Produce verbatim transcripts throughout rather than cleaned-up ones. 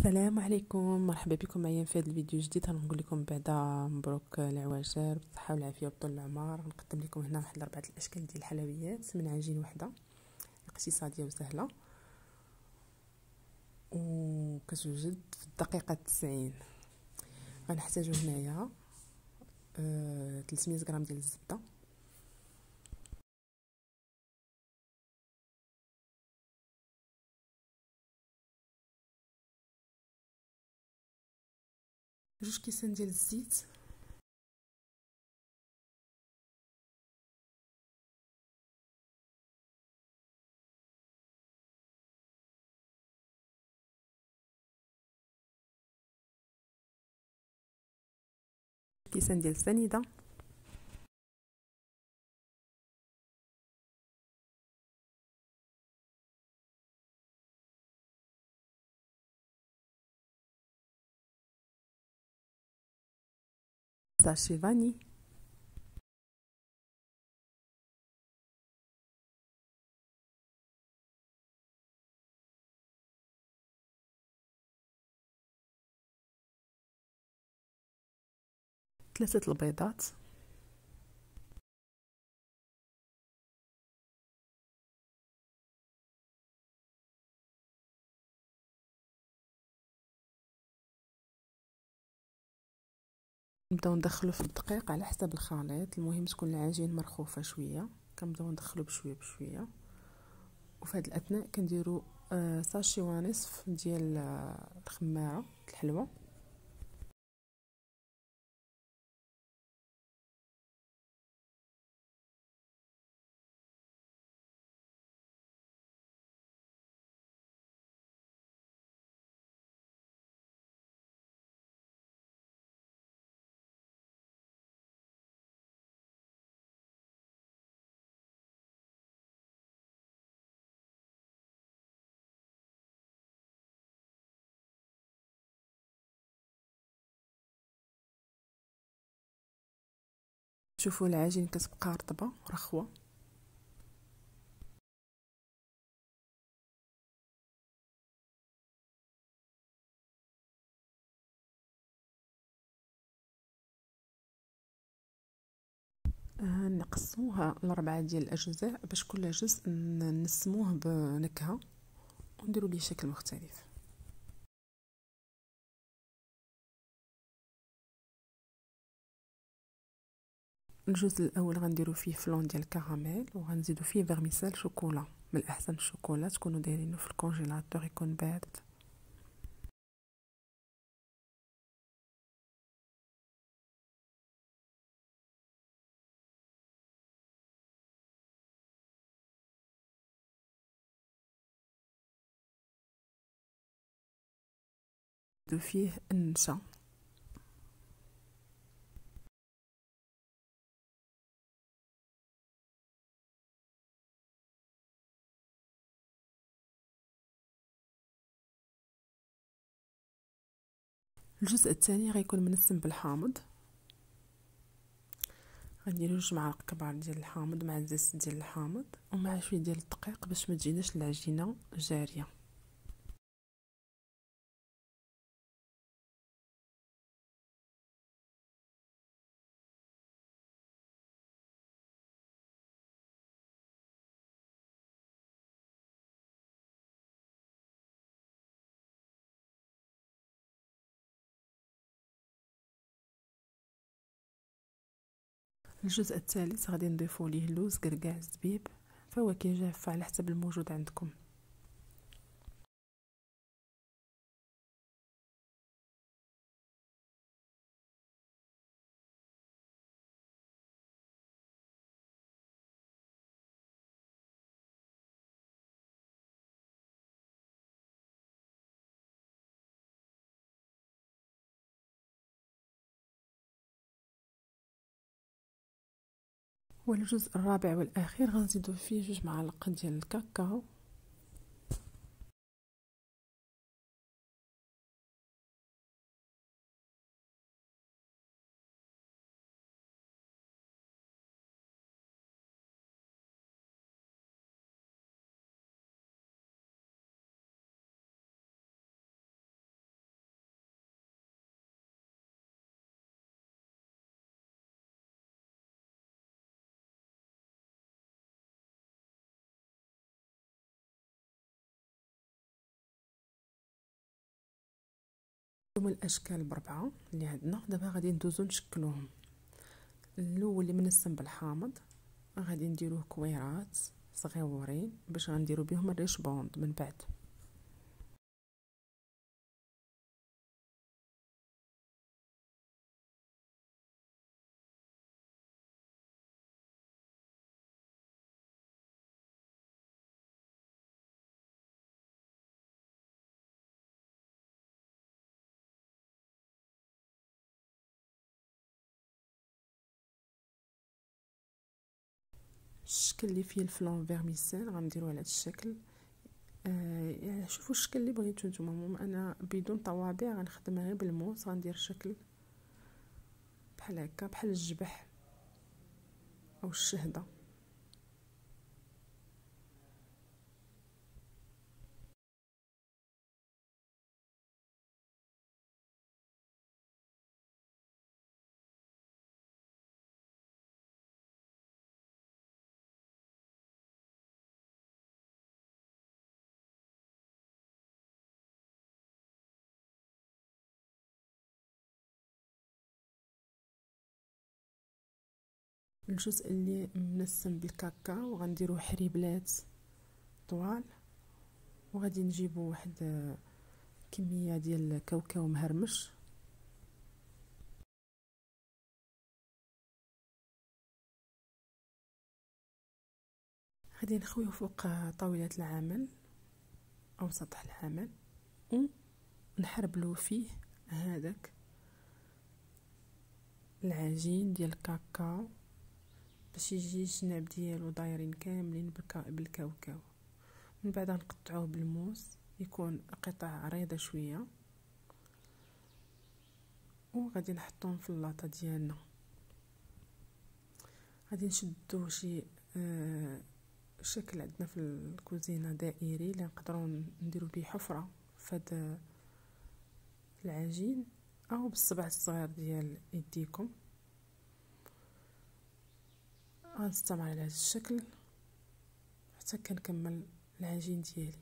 السلام عليكم، مرحبا بكم معايا في هذا الفيديو جديد. غنقول لكم بعدا مبروك العواشر بالصحه والعافيه وطول العمر. غنقدم لكم هنا واحد اربعه الاشكال ديال الحلويات من عجين وحده، اقتصاديه وسهله وكتوجد في الدقيقه تسعين. غنحتاجو هنايا آه ثلاثمية غرام ديال الزبده، جوج كيسان ديال الزيت، كيسان ديال السنيده، ساشي فاني، ثلاثه البيضات، نبداو ندخلو في الدقيق على حسب الخليط. المهم تكون العجين مرخوفه شويه، كنبداو ندخلو بشويه بشويه. وفي هذا الاثناء كنديروا آه ساشي ونصف ديال آه الخماره الحلوه، شوفوا العجين كتبقى رطبه رخوه. آه نقسموها لاربعه ديال الاجزاء باش كل جزء نسموه بنكهه ونديروا ليه شكل مختلف. الجزء الاول غنديروا فيه فلون ديال الكراميل، وغنزيدوا فيه فيرميسيل شوكولا. من الاحسن الشوكولا تكونوا دايرينه في الكونجيلاتور يكون بارد. نزيدوا فيه النشا، الجزء الثاني غيكون منسم بالحامض. غندير جوج معالق كبار ديال الحامض مع الزيت ديال الحامض ومع شويه ديال الدقيق باش ما تجيناش العجينه جاريه. الجزء الثالث غادي نضيفوا ليه اللوز، كركاع، الزبيب، فواكه جافه على حسب الموجود عندكم. والجزء الرابع والاخير غنزيدوا فيه جوج معالق ديال الكاكاو، هما الاشكال بربعه اللي عندنا. دابا غادي ندوزو نشكلوهم. الاول اللي منسم بالحامض غادي نديروه كويرات صغيورين باش غنديرو بهم الريش بوند من بعد. الشكل اللي فيه الفلون فيرميسيل غنديرو على هذا الشكل. آه شوفوا الشكل اللي بغيتو نتوما. انا بدون طوابع غنخدم غير بالموس، غندير شكل بحال هكا بحال الجبح او الشهده. الجزء اللي منسم بالكاكاو غنديرو حريبلات طوال، وغادي نجيبو واحد كميه ديال الكاوكاو مهرمش. غادي نخويه فوق طاولة العمل او سطح العمل ونحربلو فيه هذاك العجين ديال الكاكاو باش يجي الجناب ديالو دايرين كاملين بالكاوكاو. من بعد نقطعوه بالموس يكون قطع عريضه شويه، وغادي نحطوهم في اللاطه ديالنا. غادي نشدو شي آه شكل عندنا في الكوزينه دائري اللي نقدروا نديرو به حفره فهاد العجين او بالصبع الصغير ديال يديكم. غنستمر على هذا الشكل حتى كنكمل العجين ديالي.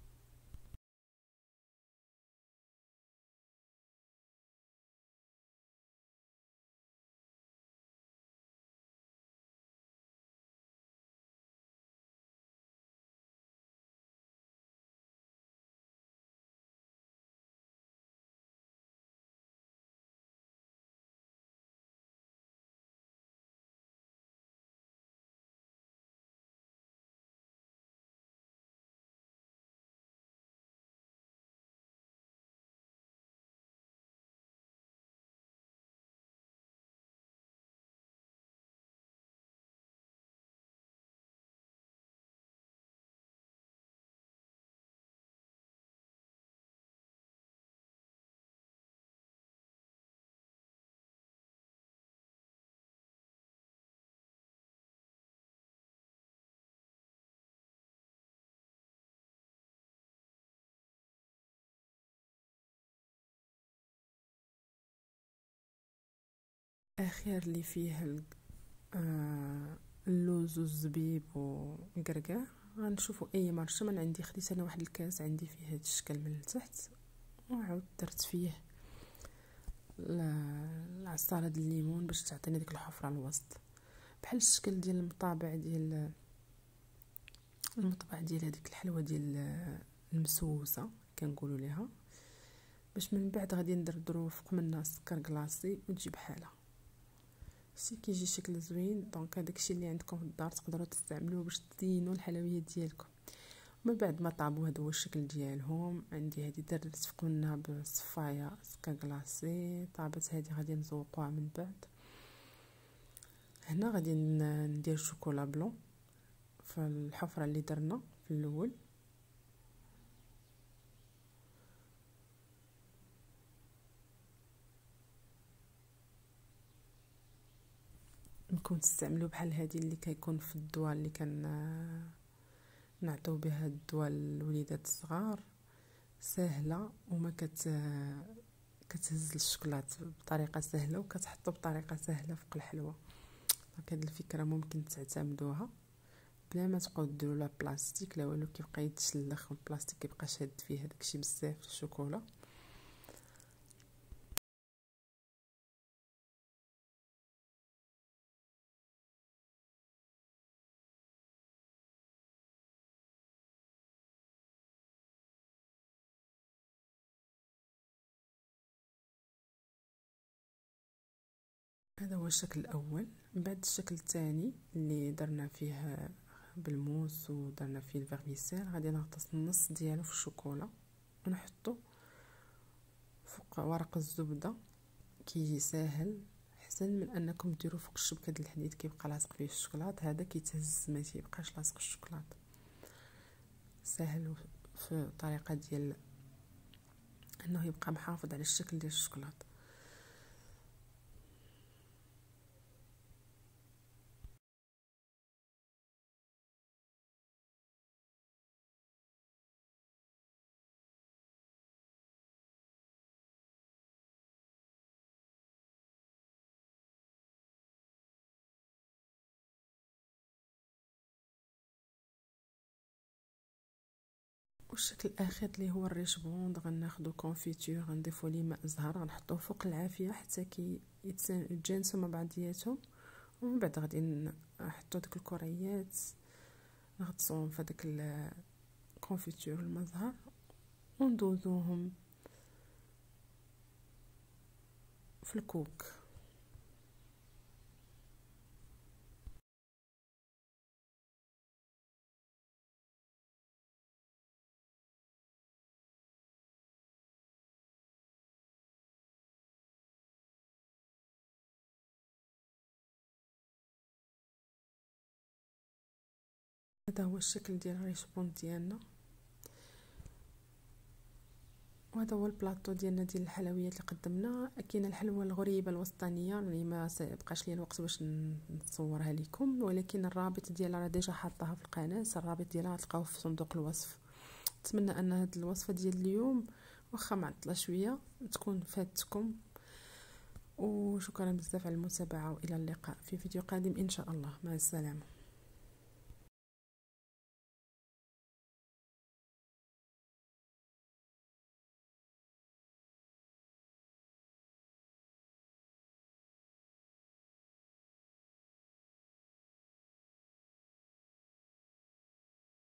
اخر اللي فيه آه اللوز والزبيب والقرقاع غنشوفوا اي مرشه. من عندي خديت انا واحد الكاس عندي فيه هذا الشكل من التحت، وعاود درت فيه العصاره ديال الليمون باش تعطيني ديك الحفره الوسط، بحال الشكل ديال المطابع ديال المطبع ديال هذيك الحلوه ديال المسوسه كنقولوا ليها. باش من بعد غادي ندردرو فوق منها السكر كلاصي وتجي بحالها شتي كيجي شكل زوين. دونك هداكشي اللي عندكم في الدار تقدروا تستعملوه باش تزينوا الحلويات ديالكم. من بعد ما طابوا هذا هو الشكل ديالهم. عندي هذه درت فوق منها بصفايه سكر كلاصي طابت. هذه غادي نزوقوها من بعد. هنا غادي ندير شوكولا بلون في الحفره اللي درنا في الاول. ممكن تستعملوا بحال هذه اللي كيكون في الدواء اللي كان نعطيو بها الدواء للوليدات الصغار، سهله وما كت كتهز الشكلاط بطريقه سهله وكتحطو بطريقه سهله فوق الحلوه. دونك هاد الفكره ممكن تعتمدوها بلا ما تبقاو ديروا لا بلاستيك لا والو، كيبقى يتشلخ والبلاستيك كيبقى شاد فيه هداكشي بزاف في الشوكولا. هذا هو الشكل الاول. من بعد الشكل الثاني اللي درنا فيه بالموس ودرنا فيه الفيرميسيل، غادي نغطس النص ديالو في الشوكولا ونحطو فوق ورق الزبده. كيجي ساهل احسن من انكم ديروا فوق الشبكه ديال الحديد كيبقى لاصق فيه الشوكولات، هذا كيتهز ما تيبقاش لاصق الشوكولات. ساهل في الطريقه ديال انه يبقى محافظ على الشكل ديال الشوكولات. والشكل الاخير اللي هو الريش بوند، غناخدو كونفيتور غنضيفو ليه ماء زهر غنحطوه فوق العافيه حتى كي يتجانسوا مع بعضياتهم. ومن بعد غادي نحطو ديك الكريات نغطسوهم في داك الكونفيتور الماء زهر وندوزوهم في الكوك. هذا هو الشكل ديال الريش بوند ديالنا، وهذا هو البلاطو ديالنا ديال الحلويات اللي قدمنا. كاينه الحلوه الغريبه الوسطانيه اللي ما سيبقاش لي الوقت باش نصورها لكم، ولكن الرابط ديالها راه ديجا حاطاها في القناه، الرابط ديالها غتلقاوه في صندوق الوصف. نتمنى ان هذه الوصفه ديال اليوم واخا معطله شويه تكون فاتتكم، وشكرا بزاف على المتابعه والى اللقاء في فيديو قادم ان شاء الله. مع السلامه.